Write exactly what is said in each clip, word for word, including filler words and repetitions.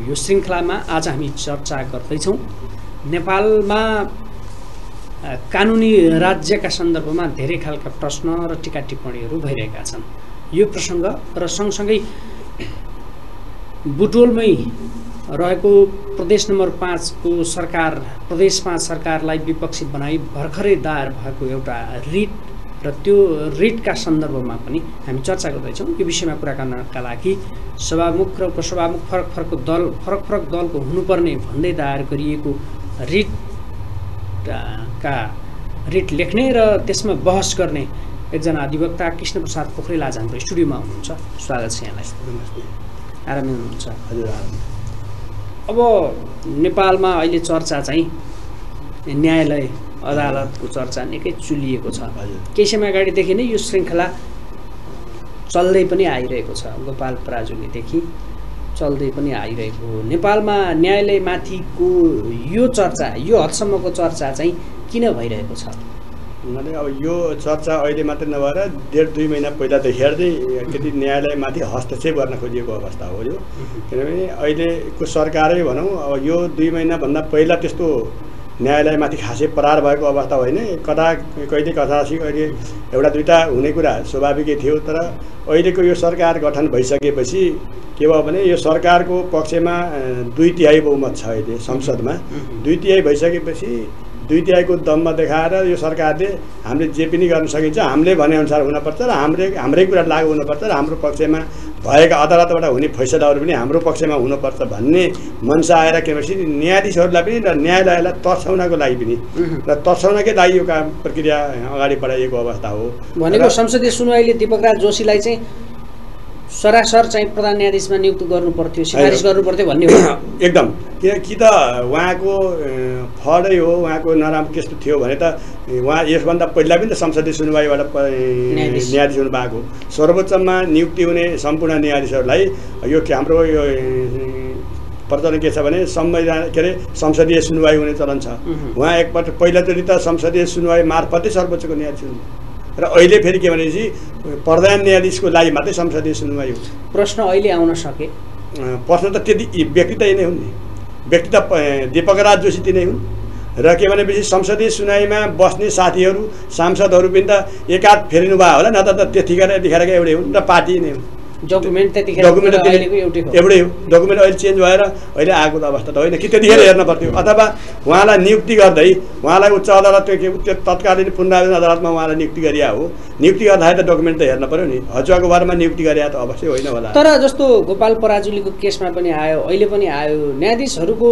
यो श्रृङ्खलामा आज हामी चर्चा गर्दैछौँ नेपालमा कानुनी राज्यका सन्दर्भमा धेरै खालका प्रश्न र टीका टिप्पणीहरू भइरहेका छन्। यो प्रसङ्ग र सँगसँगै बुटवलमै रहेको प्रदेश नम्बर पाँचको सरकार प्रदेश पाँच सरकारलाई विपक्षी बनाई भर्खरै दायर भएको एउटा रिट र त्यो रिटका सन्दर्भमा पनि हामी चर्चा गर्दैछौँ। यो विषयमा कुरा गर्नका लागि सभामुख र उपसभामुख फरक फरक दल फरक फरक दलको हुनुपर्ने भन्दै दायर गरिएको रिट का रिट लेख्ने र त्यसमा बहस गर्ने एकजना अधिवक्ता कृष्ण प्रसाद पोखरेल आज हाम्रो स्टुडियोमा हुनुहुन्छ। स्वागत छ यहाँलाई। आरामै हुनुहुन्छ? हजुर आराम। अब नेपालमा अहिले चर्चा चाहिँ न्यायालय अदालतको चर्चा निकै चुलिएको छ। केही समय अगाडिदेखि नै यो श्रृङ्खला चल्दै पनि आइरहेको छ। गोपाल पराजुलीदेखि चल्दै पनि आइरहेको हो। नेपालमा न्यायालयमाथिको यो चर्चा यो हदसम्मको चर्चा चाहिँ किन भइरहेको छ? भने अब यो चर्चा अहिले मात्रै नभएर डेढ दुई महिना पहिलादेखि चाहिँ त्यति न्यायालयमाथि हस्तक्षेप गर्न खोजिएको अवस्था हो यो। किनभने अहिलेको सरकारै भनौँ अब यो दुई महिनाभन्दा पहिला त्यस्तो न्यायालयमाथि खासै प्रहार भएको अवस्था होइन। कता कहिले कथासी अहिले एउटा दुईवटा हुने कुरा स्वाभाविकै थियो। तर अहिलेको यो सरकार गठन भइसकेपछि के भयो भने यो सरकारको पक्षमा दुई तिहाई बहुमत छ अहिले संसदमा। दुई तिहाई भइसकेपछि दुई तिहाईको दममा देखाएर यो सरकारले हामीले जे पनि गर्न सकिन्छ हामीले भनेअनुसार हुनपर्छ र हाम्रै हाम्रै कुरा लागू हुनुपर्छ र हाम्रो पक्षमा भएका अदालतबाट हुने फैसलाहरू पनि हाम्रो पक्षमा हुनुपर्छ भन्ने मनसा आएर के भनेपछि न्यायाधीशहरूलाई पनि र न्यायालयलाई तर्साउनको लागि पनि र तर्साउनकै लागि यो काम प्रक्रिया अगाडि बढाइएको अवस्था हो। भनेको संसदीय सुनवाईले दीपकराज जोशीलाई चाहिँ सरासर चाहिँ प्रधान न्यायाधीशमा नियुक्त गर्नु पर्थ्यो, सिफारिस गर्नु पर्थ्यो भन्ने हो। एकदम कि कि त उहाँको फडै हो, उहाँको नराम्रो कस्तो थियो भने त उहाँ यसभन्दा पहिला पनि त संसदीय सुनवाईबाट न्यायाधीश हुनु भएको। सर्वोच्चमा नियुक्ति हुने सम्पूर्ण न्यायाधीशहरूलाई यो हाम्रो यो प्रचलन के छ भने संविधान के अरे संसदीय सुनवाई हुने चलन छ। उहाँ एकपल्ट पहिलाचोटि त संसदीय सुनवाई मार्फतै सर्वोच्चको न्यायाधीश हुनु र अहिले फेरि के भनेपछि प्रधान न्यायाधीशको लागि मात्रै संसदीय सुनवाई हो। प्रश्न अहिले आउन सके प्रश्न त त्यति व्यक्ति त नै हुन् नि, व्यक्ति त दीपकराज जोशी ती नै हुन् र के भनेपछि संसदीय सुनवाईमा बस्ने साथीहरू सांसदहरू पनि त एकाध फेरिनु भयो होला, न त त्यतिखेर यतिखेरका एउटै हुन् र पार्टी नै हुन्। डकुमेन्ट त्यतिखेर डकुमेन्ट एउटै हो। डकुमेन्ट अहिले चेन्ज भएर अहिले आएको त अवस्था त होइन कि त्यतिखेर हेर्न पर्थ्यो। अथवा उहाँलाई नियुक्ति गर्दै उहाँलाई उच्च अदालत त्यो तत्कालीन पुनरावेदन अदालतमा उहाँलाई नियुक्ति गरिया हो। नियुक्ति गर्दाखेरि त डकुमेन्ट त हेर्न पऱ्यो नि। हजुरको बारेमा नियुक्ति गरिया त अवश्य होइन होला। तर जस्तो गोपाल पराजुलीको केसमा पनि आयो, अहिले पनि आयो, न्यायाधीशहरूको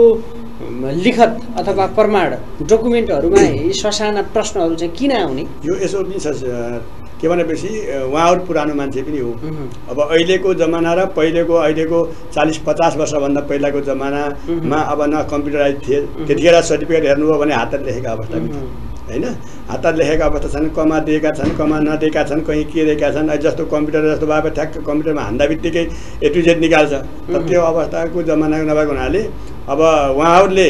लिखत अथवा प्रमाण डकुमेन्टहरूमा यी ससाना प्रश्नहरू चाहिँ किन आउने? यो यसो पनि छ के भनेपछि उहाँहरू पुरानो मान्छे पनि हो। अब अहिलेको जमाना र पहिलेको अहिलेको चालिस पचास वर्षभन्दा पहिलाको जमानामा अब न कम्प्युटराइज थिए। त्यतिखेर सर्टिफिकेट हेर्नुभयो भने हातले लेखेका अवस्था पनि होइन, हातले लेखेका अवस्था छन्, कमा दिएका छन्, कमा नदिएका छन्, कहीँ के दिएका छन्। जस्तो कम्प्युटर जस्तो भए ठ्याक्क कम्प्युटरमा हान्दा बित्तिकै ए टु जेड निकाल्छ। तर त्यो अवस्थाको जमाना नभएको हुनाले अब उहाँहरूले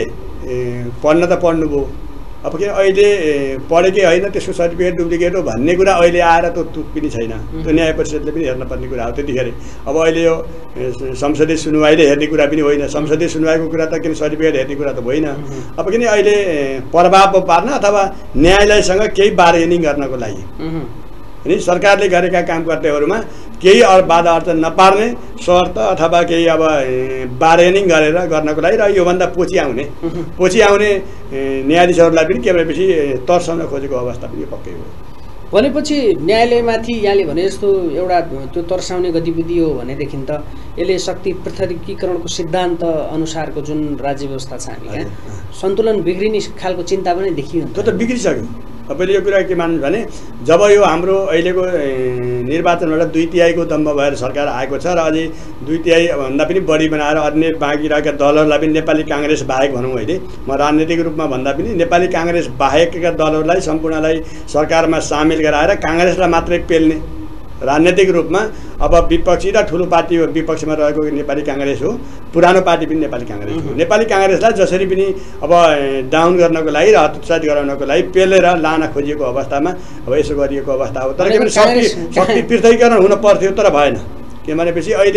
पढ्न त पढ्नुभयो। अब के अहिले पढेकै होइन त्यसको सर्टिफिकेट डुप्लिकेट हो भन्ने कुरा अहिले आएर त तुक पनि छैन। त्यो न्याय परिषदले पनि हेर्न पर्ने कुरा हो त्यतिखेर। अब अहिले यो संसदीय सुनवाईले हेर्ने कुरा पनि होइन। संसदीय सुनवाईको कुरा त किन सर्टिफिकेट हेर्ने कुरा त होइन। अब किन अहिले प्रभाव पार्न अथवा न्यायालयसँग केही बार्गेनिङ गर्नको लागि अनि सरकारले गरेका कामकर्ताहरूमा केही बाधा अर्चन नपार्ने शर्त अथवा केही अब बार्गेनिङ गरेर गर्नको लागि र योभन्दा पछि आउने पछि आउने न्यायाधीशहरूलाई पनि के भनेपछि तर्साउन खोजेको अवस्था पनि पक्कै हो। भनेपछि न्यायालयमाथि यहाँले भने जस्तो एउटा त्यो तर्साउने गतिविधि हो भनेदेखि त यसले शक्ति पृथकीकरणको सिद्धान्त अनुसारको जुन राज्य व्यवस्था छ हामी यहाँ सन्तुलन बिग्रिने खालको चिन्ता पनि देखियो। त्यो त बिग्रिसक्यो। तपाईँले यो कुरा के मान्नु भने जब यो हाम्रो अहिलेको निर्वाचनबाट दुई तिहाईको दम्ब भएर सरकार आएको छ र अझै दुई तिहाई भन्दा पनि बढी बनाएर अन्य बाँकी रहेका दलहरूलाई पनि नेपाली काङ्ग्रेस बाहेक भनौँ अहिले म राजनीतिक रूपमा भन्दा पनि नेपाली काङ्ग्रेस बाहेकका दलहरूलाई सम्पूर्णलाई सरकारमा सामेल गराएर काङ्ग्रेसलाई मात्रै पेल्ने राजनीतिक रूपमा अब विपक्षी र ठुलो पार्टी विपक्षमा रहेको नेपाली काङ्ग्रेस हो, पुरानो पार्टी पनि नेपाली काङ्ग्रेस हो। नेपाली काङ्ग्रेसलाई जसरी पनि अब डाउन गर्नको लागि र हतोत्साहित गराउनको लागि पेलेर लान खोजिएको अवस्थामा अब यसो गरिएको अवस्था हो। तर के भने शक्ति शक्ति पृथकीकरण हुन पर्थ्यो तर भएन। के भनेपछि अहिले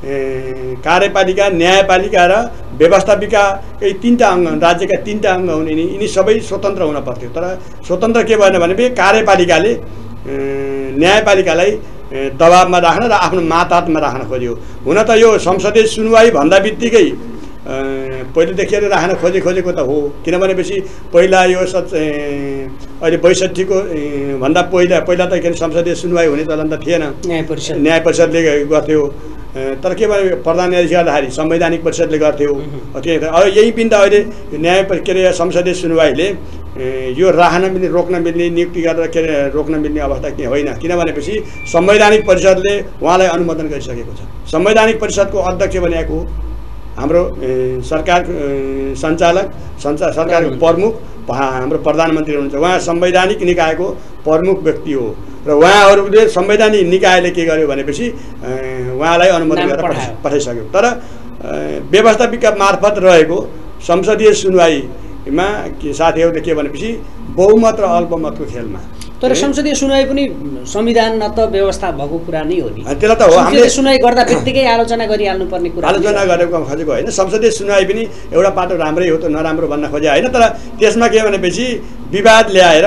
कार्यपालिका न्यायपालिका र व्यवस्थापिका यी तिनवटा अङ्ग राज्यका तिनवटा अङ्ग हुने नि यिनी सबै स्वतन्त्र हुन पर्थ्यो तर स्वतन्त्र के भएन भने कार्यपालिकाले न्यायपालिकालाई दबाबमा राख्न र आफ्नो माताहतमा राख्न खोज्यो हुन त यो संसदीय सुनवाई भन्दा बित्तिकै पहिलेदेखि राख्न खोजे खोजेको त हो किनभनेपछि पहिला यो सच अहिले बैसठीको भन्दा पहिला पहिला त के संसदीय सुनवाई हुने चलन त थिएन न्याय परिषद न्याय परिषदले गर्थ्यो तर के भने प्रधान न्यायाधीश गर्दाखेरि संवैधानिक परिषदले गर्थ्यो अब यही बिन्दा अहिले न्याय के अरे संसदीय सुनवाईले यो राख्न मिल्ने रोक्न मिल्ने नियुक्ति गरेर के अरे रोक्न मिल्ने अवस्था के होइन किनभनेपछि संवैधानिक परिषदले उहाँलाई अनुमोदन गरिसकेको छ संवैधानिक परिषदको अध्यक्ष बनिएको हो हाम्रो सरकार सञ्चालक सञ्चा सरकारको प्रमुख हाम्रो प्रधानमन्त्री हुनुहुन्छ उहाँ संवैधानिक निकायको प्रमुख व्यक्ति हो र उहाँहरूले संवैधानिक निकायले के गर्यो भनेपछि उहाँलाई अनुमोदन गरेर पठाइसक्यो तर व्यवस्थापिका मार्फत रहेको संसदीय सुनवाईमा के साथीहरूले के भनेपछि बहुमत र अल्पमतको खेलमा तर संसदीय सुनवाई पनि संविधान न त व्यवस्था भएको कुरा नै हो नि त्यसलाई त हो हामीले सुनवाई गर्दा बित्तिकै आलोचना गरिहाल्नु पर्ने कुरा आलोचना गरेको खोजेको होइन संसदीय सुनवाई पनि एउटा पाटो राम्रै हो त नराम्रो भन्न खोजे होइन तर त्यसमा के भनेपछि विवाद ल्याएर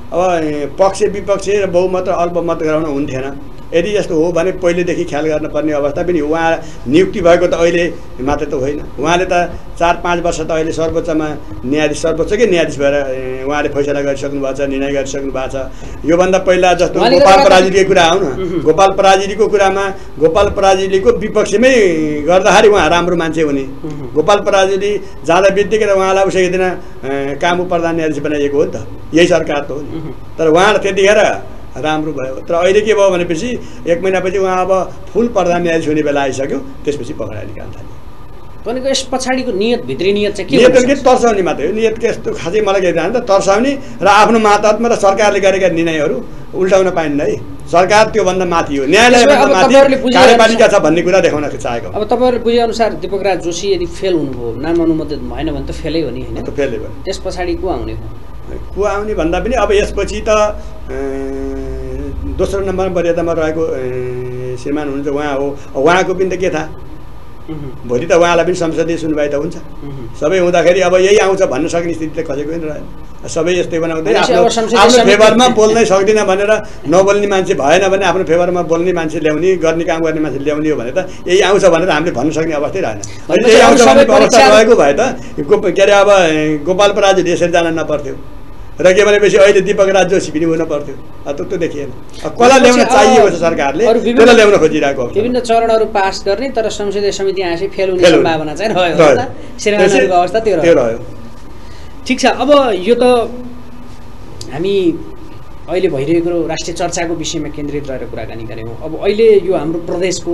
अब पक्ष विपक्ष र बहुमत र अल्पमत गराउन हुन्थेन यदि यस्तो हो भने पहिलेदेखि ख्याल गर्नुपर्ने अवस्था पनि उहाँ नियुक्ति भएको त अहिले मात्र त होइन उहाँले त चार पाँच वर्ष त अहिले सर्वोच्चमा न्यायाधीश सर्वोच्चकै न्यायाधीश भएर उहाँले फैसला गरिसक्नु भएको छ निर्णय गरिसक्नु भएको छ योभन्दा पहिला जस्तो गोपाल पराजुलीको कुरा आउन गोपाल पराजुलीको कुरामा गोपाल पराजुलीको विपक्षमै गर्दाखेरि उहाँ राम्रो मान्छे हुने गोपाल पराजुली जाँदा बित्तिकै उहाँलाई उसै दिन काम प्रधान न्यायाधीश बनाइएको हो नि त यही सरकार त हो नि तर उहाँ त्यतिखेर राम्रो भयो तर अहिले के भयो भनेपछि एक महिनापछि उहाँ अब फुल प्रधान न्यायाधीश हुने बेला आइसक्यो त्यसपछि पकडाइ निकाल्न थाल्यो भनेको यस पछाडिको नियत भित्री नियत चाहिँ के नियत के तर्साउने मात्रै हो नियत के यस्तो खासै मलाई के जान्छ तर्साउने र आफ्नो मातहतमा र सरकारले गरेका निर्णयहरू उल्टाउन पाइन्न है सरकार त्योभन्दा माथि हो न्यायालयभन्दा माथि कार्यपालिका छ भन्ने कुरा देखाउन चाहेको अब तपाईँहरूले बुझेअनुसार दीपक राज जोशी यदि फेल हुनुभयो नाम अनुमोदित भएन भने त फेलै हो नि होइन त फेलै भयो त्यस पछाडि को आउने हो को आउने भन्दा पनि अब यसपछि त दोस्रो नम्बर मर्यादामा रहेको श्रीमान हुनुहुन्छ उहाँ हो उहाँको पनि त के थाहा भोलि त उहाँलाई पनि संसदीय सुनवाई त हुन्छ सबै हुँदाखेरि अब यही आउँछ भन्न सक्ने स्थिति त खसेको पनि रहेन सबै यस्तै बनाउँदै आफ्नो फेभरमा बोल्नै सक्दिनँ भनेर नबोल्ने मान्छे भएन भने आफ्नो फेभरमा बोल्ने मान्छे ल्याउने गर्ने काम गर्ने मान्छे ल्याउने हो भने त यही आउँछ भनेर हामीले भन्न सक्ने अवस्थै रहेन यही आउँछ भन्ने अवस्था रहेको भए त के अरे अब गोपाल पराजुली यसरी जान नपर्थ्यो र के भनेपछि अहिले दीपक राज जोशी पनि हुन पर्थ्यो त त्यो देखिएन कसलाई ल्याउन चाहिएको छ सरकारले त्यसलाई ल्याउन खोजिरहेको विभिन्न चरणहरू पास गर्ने तर संसदीय समिति आएपछि फेल हुने सम्भावना चाहिँ रह्यो श्रीमानको अवस्था त्यो रह्यो ठिक छ अब यो त हामी अहिले भइरहेको राष्ट्रिय चर्चाको विषयमा केन्द्रित रहेर कुराकानी गऱ्यौँ अब अहिले यो हाम्रो प्रदेशको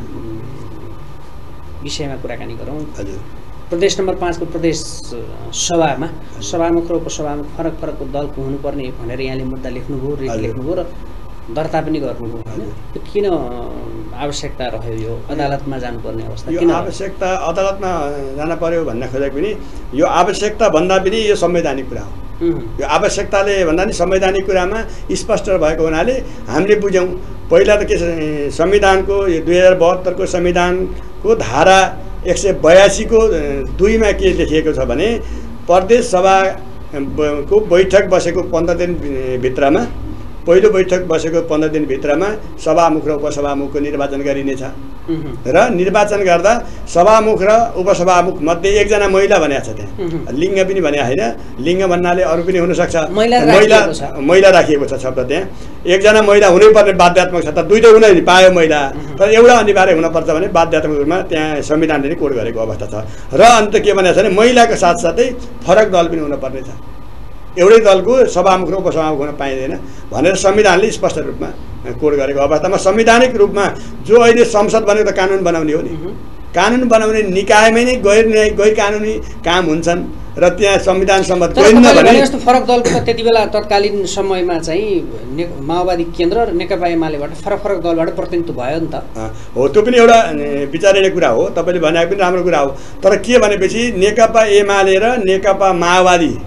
विषयमा कुराकानी गरौँ हजुर प्रदेश नम्बर पाँचको प्रदेश सभामा सभामुख र उपसभामुख फरक फरकको दलको हुनुपर्ने भनेर यहाँले मुद्दा लेख्नुभयो रिट लेख्नुभयो र दर्ता पनि गर्नुभयो होइन त्यो किन आवश्यकता रह्यो यो अदालतमा जानुपर्ने अवस्था किन आवश्यकता अदालतमा जान पर्यो भन्न खोजेको पनि यो आवश्यकता भन्दा पनि यो संवैधानिक कुरा हो यो आवश्यकताले भन्दा पनि संवैधानिक कुरामा स्पष्ट भएको हुनाले हामीले बुझ्यौँ पहिला त के संविधानको दुई हजार बहत्तरको संविधानको धारा एक सय बयासीको दुईमा के लेखिएको छ भने प्रदेश सभाको बैठक बसेको पन्ध्र दिनभित्रमा पहिलो बैठक बसेको पन्ध्र दिनभित्रमा सभामुख र उपसभामुखको निर्वाचन गरिनेछ र निर्वाचन गर्दा सभामुख र उपसभामुख मध्ये एकजना महिला भनेको छ त्यहाँ लिङ्ग पनि भने होइन लिङ्ग भन्नाले अरू पनि हुनसक्छ महिला महिला राखिएको छ शब्द त्यहाँ एकजना महिला हुनैपर्ने बाध्यात्मक छ त दुईटै हुन पायो महिला तर एउटा अनिवार्य हुनपर्छ भने बाध्यात्मक रूपमा त्यहाँ संविधानले नै कोड गरेको अवस्था छ र अन्त के भनेको छ भने महिलाको साथसाथै फरक दल पनि हुनुपर्ने छ एउटै दलको सभामुख र उपसभामुख हुन पाइँदैन भनेर संविधानले स्पष्ट रूपमा कोड गरेको अवस्थामा संवैधानिक रूपमा जो अहिले संसद भनेको त कानुन बनाउने हो नि कानुन बनाउने निकायमै नै गैर न्याय गैर कानुनी काम हुन्छन् र त्यहाँ संविधान सम्मत गरिन्न भने यस्तो फरक दलको त त्यति बेला तत्कालीन समयमा चाहिँ माओवादी केन्द्र र नेकपा एमालेबाट फरक फरक दलबाट प्रतिनिधित्व भयो नि त हो त्यो पनि एउटा विचारणीय कुरा हो तपाईँले भनेको पनि राम्रो कुरा हो तर के भनेपछि नेकपा एमाले र नेकपा माओवादी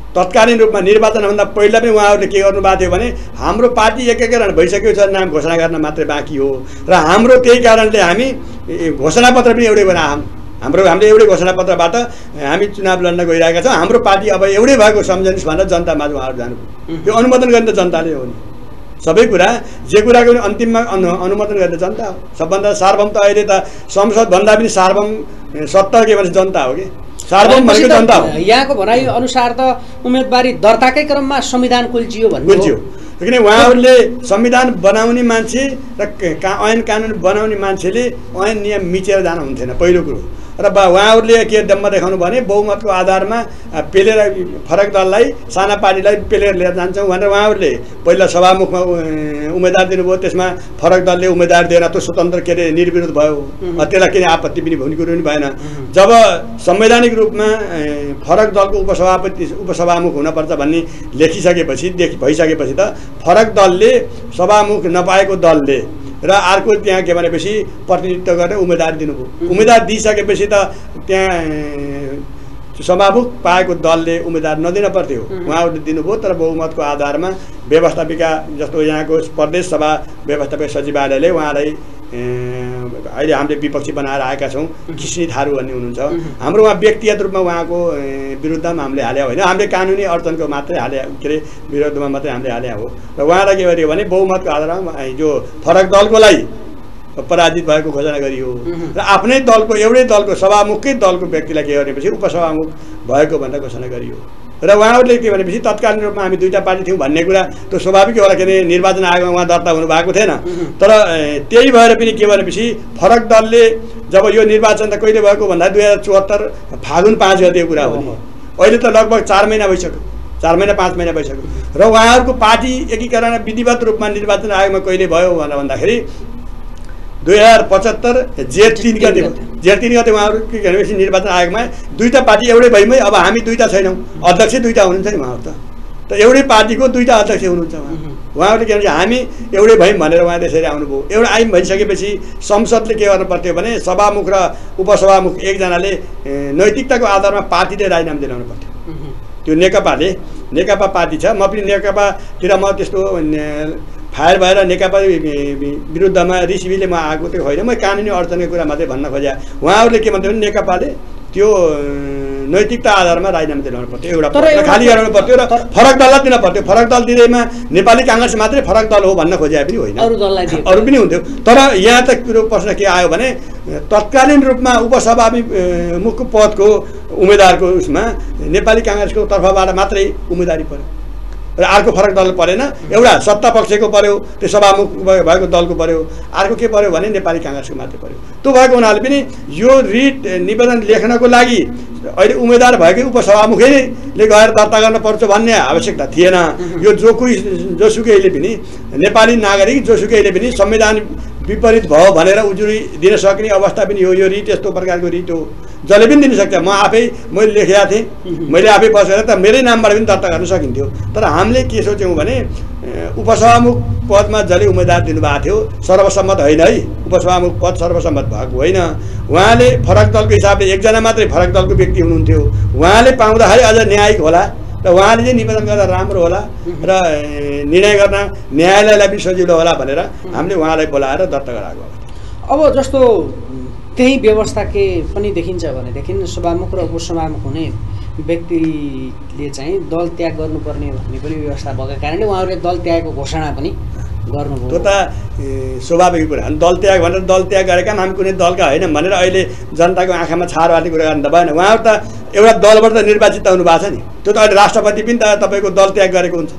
तत्कालीन रूपमा निर्वाचनभन्दा पहिला पनि उहाँहरूले के गर्नुभएको थियो भने हाम्रो पार्टी एकीकरण भइसकेको छ, नाम घोषणा गर्न मात्रै बाँकी हो र हाम्रो त्यही कारणले हामी घोषणापत्र पनि एउटै बनायौँ। हाम्रो हामीले एउटै घोषणापत्रबाट हामी चुनाव लड्न गइरहेका छौँ, हाम्रो पार्टी अब एउटै भएको सम्झनुहोस् भनेर जनतामाझ उहाँहरू जानुभयो। यो अनुमोदन गर्ने त जनताले हो नि, सबै कुरा जे कुराको पनि अन्तिममा अनु अनुमोदन गर्ने जनता हो। सबभन्दा सार्वभौम त अहिले त संसदभन्दा पनि सार्वभौम सत्ता के भन्छ जनता हो कि सार्वभौम भनेको जनता हो। यहाँको भनाइ अनुसार त उम्मेदवारी दर्ताकै क्रममा संविधान कुल्चियो भन्ने कुल्चियो, किन उहाँहरूले संविधान बनाउने मान्छे र ऐन कानुन बनाउने मान्छेले ऐन नियम मिचेर जानु हुन्थेन पहिलो कुरो। र उहाँहरूले के दम्म देखाउनु भने बहुमतको आधारमा पेलेर फरक दललाई साना पार्टीलाई पेलेर लिएर जान्छौँ भनेर उहाँहरूले पहिला सभामुखमा उम्मेदवार दिनुभयो, त्यसमा फरक दलले उम्मेदवार दिएन, त्यो स्वतन्त्र के अरे निर्विरोध भयो, त्यसलाई किन आपत्ति पनि हुने कुरो पनि भएन। जब संवैधानिक रूपमा फरक दलको उपसभापति उपसभामुख हुनपर्छ भन्ने लेखिसकेपछि देखि भइसकेपछि त फरक दलले सभामुख नपाएको दलले र अर्को त्यहाँ के भनेपछि प्रतिनिधित्व गरेर उम्मेदवार दिनुभयो। उम्मेदवार दिइसकेपछि त त्यहाँ सभामुख पाएको दलले उम्मेदवार नदिन पर्थ्यो, उहाँहरूले दिनुभयो। तर बहुमतको आधारमा व्यवस्थापिका जस्तो यहाँको प्रदेश सभा व्यवस्थापिका सचिवालयले उहाँलाई अहिले हामीले विपक्षी बनाएर आएका छौँ, कृष्ण थारू भन्ने हुनुहुन्छ, हाम्रो उहाँ व्यक्तिगत रूपमा उहाँको विरुद्धमा हामीले हाले होइन, हामीले कानुनी अडचनको मात्रै हाले के अरे विरोधमा मात्रै हामीले हाले हो। र उहाँलाई के गरियो भने बहुमतको आधारमा जो फरक दलकोलाई पराजित भएको घोषणा गरियो र आफ्नै दलको एउटै दलको सभामुखकै दलको व्यक्तिलाई के गरेपछि उपसभामुख भएको भनेर घोषणा गरियो। र उहाँहरूले के भनेपछि तत्कालीन रूपमा हामी दुईवटा पार्टी थियौँ भन्ने कुरा त्यो स्वाभाविक होला, के अरे निर्वाचन आयोगमा उहाँ दर्ता हुनुभएको थिएन। तर त्यही भएर पनि के भनेपछि फरक दलले जब यो निर्वाचन त कहिले भएको भन्दा दुई हजार चौहत्तर फागुन पाँच गतेको कुरा हो नि, अहिले त लगभग चार महिना भइसक्यो, चार महिना पाँच महिना भइसक्यो। र उहाँहरूको पार्टी एकीकरण विधिवत रूपमा निर्वाचन आयोगमा कहिले भयो भनेर भन्दाखेरि दुई हजार पचहत्तर जेठ तिन गते जेठ तिन गते उहाँहरू के भनेपछि निर्वाचन आयोगमा दुईवटा पार्टी एउटै भइमै, अब हामी दुईवटा छैनौँ, अध्यक्ष दुईवटा हुनुहुन्छ नि उहाँहरू त त एउटै पार्टीको दुईवटा अध्यक्ष हुनुहुन्छ उहाँ उहाँहरूले के भन्छ हामी एउटै भयौँ भनेर उहाँ त्यसरी आउनुभयो। एउटा आइम भइसकेपछि संसदले के गर्नु पर्थ्यो भने सभामुख र उपसभामुख एकजनाले नैतिकताको आधारमा पार्टीले राजीनामा दिलाउनु पर्थ्यो। त्यो नेकपाले नेकपा पार्टी छ, म पनि नेकपातिर म त्यस्तो फायर भएर नेकपा विरुद्धमा रिसिभीले म आएको त्यो होइन, म कानुनी अडचनको कुरा मात्रै भन्न खोजेँ। उहाँहरूले के भन्थ्यो भने नेकपाले त्यो नैतिकता आधारमा राजीनामा दिलाउनु पर्थ्यो, एउटा खाली गराउनु पर्थ्यो र फरक दललाई दिन पर्थ्यो। फरक दल दिँदैमा नेपाली काङ्ग्रेस मात्रै फरक दल हो भन्न खोजे पनि होइन, अरू दललाई अरू पनि हुन्थ्यो। तर यहाँ त कुरो प्रश्न के आयो भने तत्कालीन रूपमा उपसभामुखको पदको उम्मेदवारको उसमा नेपाली काङ्ग्रेसको तर्फबाट मात्रै उम्मेदवारी पर्यो र अर्को फरक दल परेन। एउटा सत्ता पक्षको पर्यो, त्यो सभामुख भएको दलको पर्यो, अर्को के पर्यो भने नेपाली काङ्ग्रेसको मात्रै पर्यो। त्यो भएको हुनाले पनि यो रिट निवेदन लेख्नको लागि अहिले उम्मेदवार भएकै उपसभामुखैले गएर दर्ता गर्न पर्छ भन्ने आवश्यकता थिएन। यो जो कोही जोसुकैले पनि नेपाली नागरिक जोसुकैले पनि संविधान विपरीत भयो भनेर उजुरी दिन सक्ने अवस्था पनि हो। यो रिट यस्तो प्रकारको रिट हो, जसले पनि दिन सक्छ। म आफै मैले लेखेका थिएँ, मैले आफै बसेर त मेरै नामबाट पनि दर्ता गर्न सकिन्थ्यो। तर हामीले के सोच्यौँ भने उपसभामुख पदमा जसले उम्मेदवार दिनुभएको थियो सर्वसम्मत होइन है, उपसभामुख पद सर्वसम्मत भएको होइन। उहाँले फरक दलको हिसाबले एकजना मात्रै फरक दलको व्यक्ति हुनुहुन्थ्यो, उहाँले पाउँदाखेरि अझ न्यायिक होला र उहाँले चाहिँ निवेदन गर्दा राम्रो होला र निर्णय गर्न न्यायालयलाई पनि सजिलो होला भनेर हामीले उहाँलाई बोलाएर दर्ता गराएको। अब जस्तो त्यही व्यवस्था के पनि देखिन्छ भनेदेखि सभामुख र उपसभामुख हुने व्यक्तिले चाहिँ दल त्याग गर्नुपर्ने भन्ने पनि व्यवस्था भएको कारणले उहाँहरूले दल त्यागको घोषणा पनि गर्नुभयो। त्यो त स्वाभाविक कुरा हो, दल त्याग भनेर दल त्याग गरेका हामी कुनै दलका होइन भनेर अहिले जनताको आँखामा छार बाँड्ने कुरा गर्नु त भएन। उहाँहरू त एउटा दलबाट त निर्वाचित हुनु भएको छ नि, त्यो त अहिले राष्ट्रपति पनि त तपाईँको दल त्याग गरेको हुन्छ।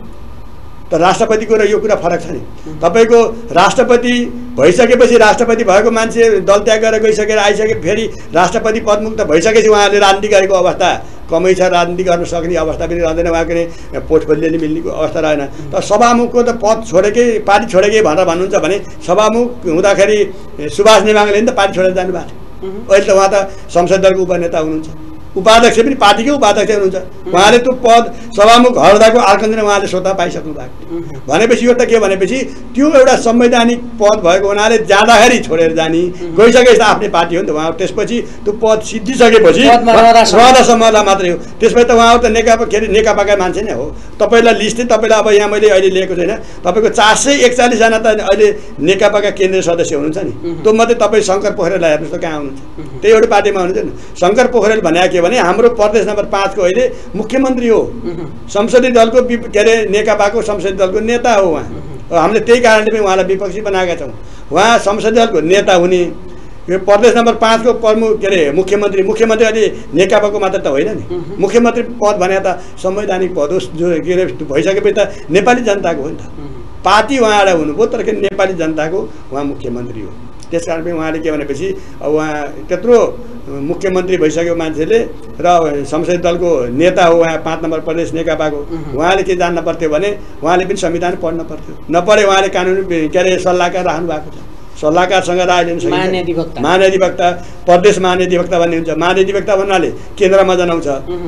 त राष्ट्रपतिको र यो कुरा फरक छ नि। तपाईँको राष्ट्रपति भइसकेपछि राष्ट्रपति भएको मान्छे दल त्याग गरेर गइसकेर आइसके फेरि राष्ट्रपति पदमुक्त भइसकेपछि उहाँले राजनीति गरेको अवस्था कमै छ, राजनीति गर्न सक्ने अवस्था पनि रहँदैन, उहाँको पोर्टफोलियो मिल्नेको अवस्था रहेन। तर सभामुखको त पद छोडेकै पार्टी छोडेकै भनेर भन्नुहुन्छ भने सभामुख हुँदाखेरि सुभाष नेवाङले नि त पार्टी छोडेर जानुभएको थियो। अहिले त उहाँ त संसद दलको उपनेता हुनुहुन्छ, उपाध्यक्ष पनि पार्टीकै उपाध्यक्ष हुनुहुन्छ उहाँले त्यो पद सभामुख हर्दाको अर्को दिन उहाँले स्वतः पाइसक्नु भएको भनेपछि यो त के भनेपछि त्यो एउटा संवैधानिक पद भएको हुनाले जाँदाखेरि छोडेर जाने गइसकेपछि आफ्नै पार्टी हो नि त उहाँ त्यसपछि त्यो पद सिद्धिसकेपछि रहँदासम्मलाई मात्रै हो त्यसपछि त उहाँहरू त नेकपा के अरे नेकपाकै मान्छे नै हो तपाईँलाई लिस्टै तपाईँलाई अब यहाँ मैले अहिले लिएको छैन तपाईँको चार सय एकचालिसजना त अहिले नेकपाका केन्द्रीय सदस्य हुनुहुन्छ नि त्यो मध्ये तपाईँ शङ्कर पोखरेललाई हेर्नुहोस् त कहाँ हुनुहुन्छ त्यही एउटा पार्टीमा हुनुहुन्छ नि शङ्कर पोखरेल भने के भने हाम्रो प्रदेश नम्बर पाँचको अहिले मुख्यमन्त्री हो संसदीय दलको के अरे नेकपाको संसदीय दलको नेता हो उहाँ हामीले त्यही कारणले पनि उहाँलाई विपक्षी बनाएका छौँ उहाँ संसदीय दलको नेता हुने यो प्रदेश नम्बर पाँचको प्रमुख के अरे मुख्यमन्त्री मुख्यमन्त्री अहिले नेकपाको मात्र त होइन नि मुख्यमन्त्री पद भने त संवैधानिक पद हो जो के अरे भइसकेपछि त नेपाली जनताको हो नि त पार्टी उहाँ एउटा हुनुभयो तर के नेपाली जनताको उहाँ मुख्यमन्त्री हो त्यस कारण पनि उहाँले के भनेपछि अब उहाँ त्यत्रो मुख्यमन्त्री भइसक्यो मान्छेले र संसदीय दलको नेता हो उहाँ पाँच नम्बर प्रदेश नेकपाको उहाँले के जान्न पर्थ्यो भने उहाँले पनि संविधान पढ्न पर्थ्यो नपढे उहाँले कानुन के अरे सल्लाहकार राख्नु भएको छ सल्लाहकारसँग राय लिनु सकिन्छ महाधिवक्ता प्रदेश महाधिवक्ता भन्ने हुन्छ महाधिवक्ता भन्नाले केन्द्रमा जनाउँछ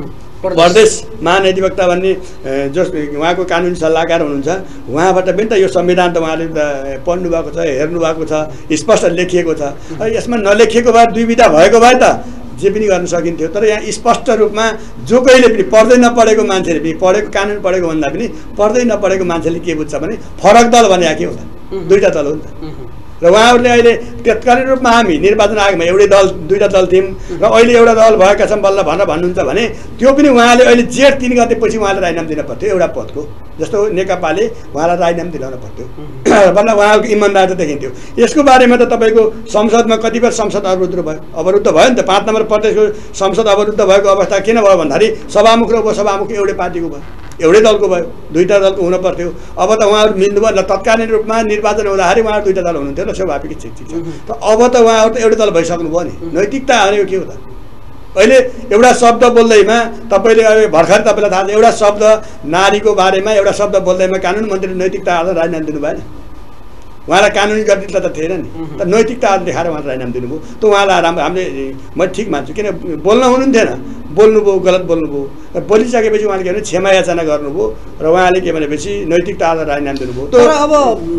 प्रदेश महाधिवक्ता भन्ने जो उहाँको कानुनी सल्लाहकार हुनुहुन्छ उहाँबाट पनि त यो संविधान त उहाँले पढ्नु भएको छ हेर्नु भएको छ स्पष्ट लेखिएको छ यसमा नलेखिएको भए दुई विधा भएको भए त जे पनि गर्न सकिन्थ्यो तर यहाँ स्पष्ट रूपमा जो कहिले पनि पढ्दै नपढेको मान्छेले पनि पढेको कानुन पढेको भन्दा पनि पढ्दै नपढेको मान्छेले के बुझ्छ भने फरक दल भने के हो त दुईवटा दल हो नि त र उहाँहरूले अहिले तत्कालीन रूपमा हामी निर्वाचन आयोगमा एउटै दल दुईवटा दल थियौँ र अहिले एउटा दल भएका छौँ बल्ल भनेर भन्नुहुन्छ भने त्यो पनि उहाँले अहिले जेठ तिन गतेपछि उहाँलाई राजीनामा दिन पर्थ्यो एउटा पदको जस्तो नेकपाले उहाँलाई राजीनामा दिलाउनु पर्थ्यो भन्दा उहाँको इमान्दार देखिन्थ्यो यसको बारेमा त तपाईँको संसदमा कतिपय संसद अवरुद्ध भयो अवरुद्ध भयो नि त पाँच नम्बर प्रदेशको संसद अवरुद्ध भएको अवस्था किन भयो भन्दाखेरि सभामुख र उपसभामुख एउटै पार्टीको भयो एउटै दलको भयो दुईवटा दलको हुन पर्थ्यो अब त उहाँहरू मिल्नुभयो ल तत्कालीन रूपमा निर्वाचन हुँदाखेरि उहाँहरू दुईवटा दल हुनुहुन्थ्यो र स्वाभाविक चिज छ त अब त उहाँहरू त एउटै दल भइसक्नु भयो नि नैतिकता भनेको के हो त अहिले एउटा शब्द बोल्दैमा तपाईँले अहिले भर्खर तपाईँलाई थाहा छ एउटा शब्द नारीको बारेमा एउटा शब्द बोल्दैमा कानुन मन्त्रीले नैतिकता आधार राजीनामा दिनु भएन उहाँलाई कानुनी गतिता त थिएन नि तर नैतिकता आधार देखाएर उहाँलाई राजीनामा दिनुभयो त उहाँलाई राम्रो हामीले म ठिक मान्छु किन बोल्न हुनुहुन्थेन बोल्नुभयो गलत बोल्नुभयो र बोलिसकेपछि उहाँले के भने क्षमा याचना गर्नुभयो र उहाँले के भनेपछि नैतिकता आधार राजीनामा दिनुभयो तर अब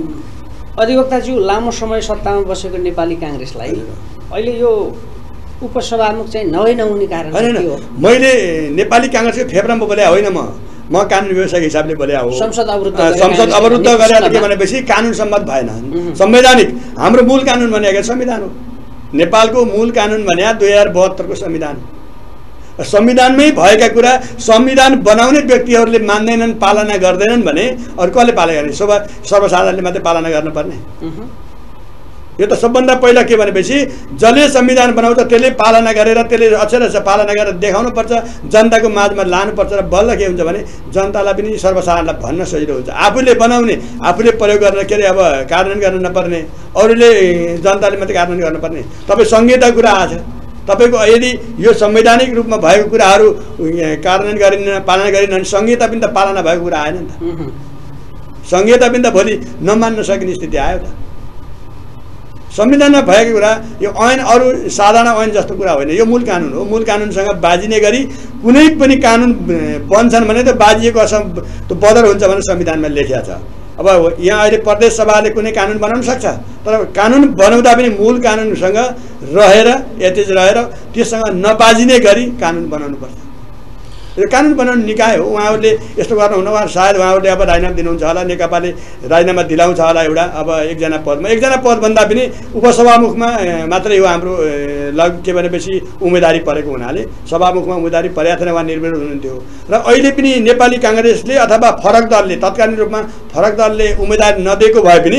अधिवक्ताज्यू लामो समय सत्तामा बसेको नेपाली काङ्ग्रेसलाई अहिले यो उपसभामुख चाहिँ नभई नहुने कारण के हो मैले नेपाली काङ्ग्रेसको फेब्रमा बोले होइन म म कानुन व्यवसायिक हिसाबले बोले हो संसद अवरुद्ध संसद अवरुद्ध गरेर के भनेपछि कानुन सम्मत भएन संवैधानिक हाम्रो मूल कानुन भनेको संविधान हो नेपालको मूल कानुन भने दुई हजार बहत्तरको संविधान हो संविधानमै भएका कुरा संविधान बनाउने व्यक्तिहरूले मान्दैनन् पालना गर्दैनन् भने अरू कसले पालना गर्ने सर्व सर्वसाधारणले मात्रै पालना गर्नुपर्ने यो त सबभन्दा पहिला के भनेपछि जसले संविधान बनाउँछ त्यसले पालना गरेर त्यसले अक्षरशः पालना गरेर देखाउनुपर्छ जनताको माझमा लानुपर्छ र बल्ल के हुन्छ भने जनतालाई पनि सर्वसाधारणलाई भन्न सजिलो हुन्छ आफूले बनाउने आफूले प्रयोग गर्न के अरे अब कार्यान्वयन गर्न नपर्ने अरूले जनताले मात्रै कार्यान्वयन गर्नुपर्ने तपाईँ संहिता कुरा आछ तपाईँको यदि यो संवैधानिक रूपमा भएको कुराहरू कार्यान्वयन गरिन्न पालना गरिन्न भने संहिता पनि त पालना भएको कुरा आएन नि त संहिता पनि त भोलि नमान्न सकिने स्थिति आयो त संविधानमा भएको कुरा यो ऐन अरू साधारण ऐन जस्तो कुरा होइन यो मूल कानुन हो मूल कानुनसँग बाजिने गरी कुनै पनि कानुन बन्छन् भने त बाजिएको असम त्यो बदर हुन्छ भने संविधानमा लेखिया छ अब यहाँ अहिले प्रदेश सभाले कुनै कानुन बनाउन सक्छ तर कानुन बनाउँदा पनि मूल कानुनसँग रहेर एतेज रहेर त्यससँग नबाजिने गरी कानुन बनाउनु पर्छ यो कानुन बनाउने निकाय हो उहाँहरूले यस्तो गर्नुहुन्न उहाँ सायद उहाँहरूले अब राजीनामा दिनुहुन्छ होला नेकपाले राजीनामा दिलाउँछ होला एउटा अब एकजना पदमा एकजना पद भन्दा पनि उपसभामुखमा मात्रै हो हाम्रो लग के भनेपछि उम्मेदवारी परेको हुनाले सभामुखमा उम्मेदवारी परेको थिएन उहाँ निर्विरोध हुनुहुन्थ्यो र अहिले पनि नेपाली काङ्ग्रेसले अथवा फरक दलले तत्कालीन रूपमा फरक दलले उम्मेदवारी नदिएको भए पनि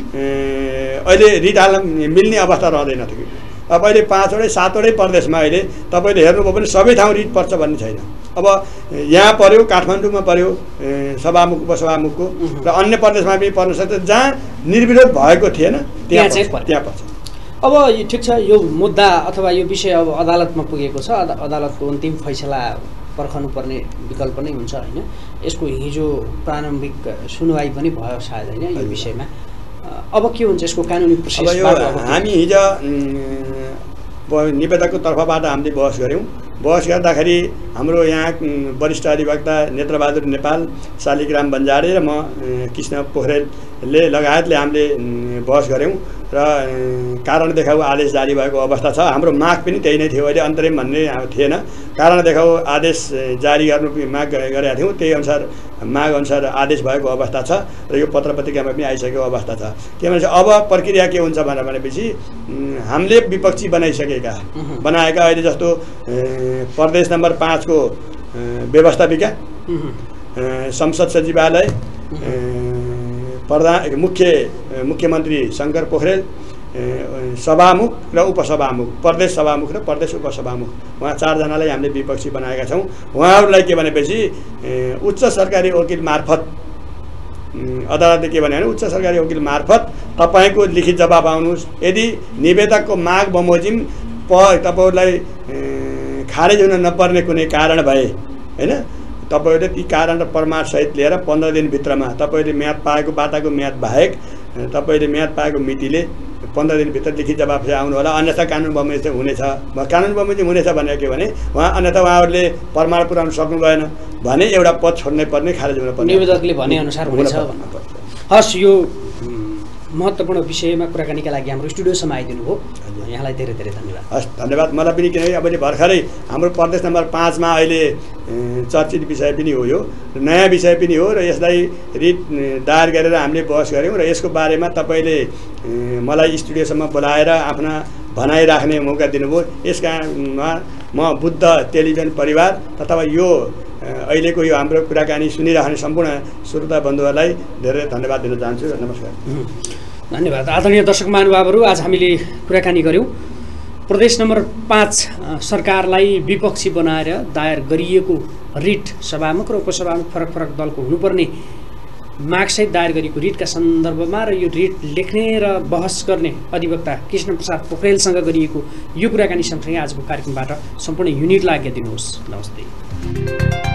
अहिले रिट हाल्न मिल्ने अवस्था रहँदैन थियो अब अहिले पाँचवटै सातवटै प्रदेशमा अहिले तपाईँले हेर्नुभयो भने सबै ठाउँ रिट पर्छ भन्ने छैन अब यहाँ पर्यो काठमाडौँमा पर्यो सभामुख उपसभामुखको र अन्य प्रदेशमा पनि पर्न सक्छ जहाँ निर्विरोध भएको थिएन त्यहाँ चाहिँ त्यहाँ पर्छ अब ठिक छ यो मुद्दा अथवा यो विषय अब अदालतमा पुगेको छ अदालतको अन्तिम फैसला पर्खनुपर्ने विकल्प नै हुन्छ होइन यसको हिजो प्रारम्भिक सुनवाई पनि भयो सायद होइन यो विषयमा अब के हुन्छ यसको कानुनी प्रोसेस हामी हिजो निवेदकको तर्फबाट हामीले बहस गऱ्यौँ बहस गर्दाखेरि हाम्रो यहाँ वरिष्ठ अधिवक्ता नेत्रबहादुर नेपाल, शालिग्राम बन्जारे र म कृष्ण पोखरेलले लगायतले हामीले बहस गऱ्यौँ र कारण देखाउ आदेश जारी भएको अवस्था छ। हाम्रो माग पनि त्यही नै थियो। अहिले अन्तरिम भन्ने थिएन, कारण देखाउ आदेश जारी गर्नु माग गरेका थियौँ। त्यही अनुसार माग अनुसार आदेश भएको अवस्था छ र यो पत्र पत्रिकामा पनि आइसकेको अवस्था छ। के भन्छ अब प्रक्रिया के हुन्छ भनेपछि हामीले विपक्षी बनाइसकेका बनाएका अहिले जस्तो प्रदेश नम्बर पाँचको व्यवस्थापिका, संसद सचिवालय, प्रधान मुख्य मुख्यमन्त्री शङ्कर पोखरेल, सभामुख र उपसभामुख, प्रदेश सभामुख र प्रदेश उपसभामुख, उहाँ चारजनालाई हामीले विपक्षी बनाएका छौँ। उहाँहरूलाई के भनेपछि उच्च सरकारी वकिल मार्फत अदालतले के भने उच्च सरकारी वकिल मार्फत तपाईँको लिखित जवाब आउनुहोस्। यदि निवेदकको माग बमोजिम प तपाईँहरूलाई खारेज हुन नपर्ने कुनै कारण भए होइन, तपाईँहरूले ती कारण र प्रमाणसहित लिएर पन्ध्र दिनभित्रमा तपाईँले म्याद पाएको बाटाको म्याद बाहेक तपाईँले म्याद पाएको मितिले पन्ध्र दिनभित्र लिखित जवाब चाहिँ आउनु होला, अन्यथा कानुन बमोजिम हुनेछ। कानुन बमोजिम हुनेछ भनेको के भने उहाँ अन्यथा उहाँहरूले प्रमाण पुर्याउन सक्नु भएन भने एउटा पद छोड्नै पर्ने, खारेज हुन पर्ने, निवेदकले भनेअनुसार हुनेछ। हस्, यो महत्त्वपूर्ण विषयमा कुराकानीका लागि हाम्रो स्टुडियोसम्म आइदिनु हो, यहाँलाई धेरै धेरै धन्यवाद। हस्, धन्यवाद। मलाई पनि किनभने अब भर्खरै हाम्रो प्रदेश नम्बर पाँचमा अहिले चर्चित विषय पनि हो, यो नयाँ विषय पनि हो र यसलाई रिट दायर गरेर हामीले बहस गऱ्यौँ र यसको बारेमा तपाईँले मलाई स्टुडियोसम्म बोलाएर आफ्ना भनाइ राख्ने मौका दिनुभयो। यस कारणमा म बुद्ध टेलिभिजन परिवार तथा यो अहिलेको यो हाम्रो कुराकानी सुनिरहने सम्पूर्ण श्रोता बन्धुहरूलाई धेरै धन्यवाद दिन चाहन्छु। नमस्कार। धन्यवाद। आदरणीय दर्शक महानुभावहरू, आज हामीले कुराकानी गऱ्यौँ प्रदेश नम्बर पाँच सरकारलाई विपक्षी बनाएर दायर गरिएको रिट सभामुख र उपसभामुख फरक फरक दलको हुनुपर्ने मागसहित दायर गरिएको रिटका सन्दर्भमा र यो रिट लेख्ने र बहस गर्ने अधिवक्ता कृष्ण प्रसाद पोखरेलसँग गरिएको यो कुराकानी सँगसँगै आजको कार्यक्रमबाट सम्पूर्ण युनिटलाई आज्ञा दिनुहोस्। नमस्ते।